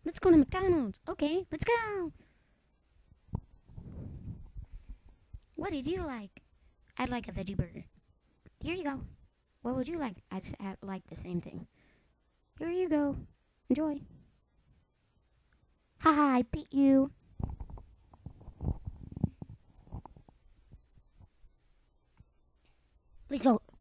Let's go to McDonald's. Okay, let's go. What did you like? I'd like a veggie burger. Here you go. What would you like? I'd like the same thing. Here you go. Enjoy. Haha, I beat you. Please don't.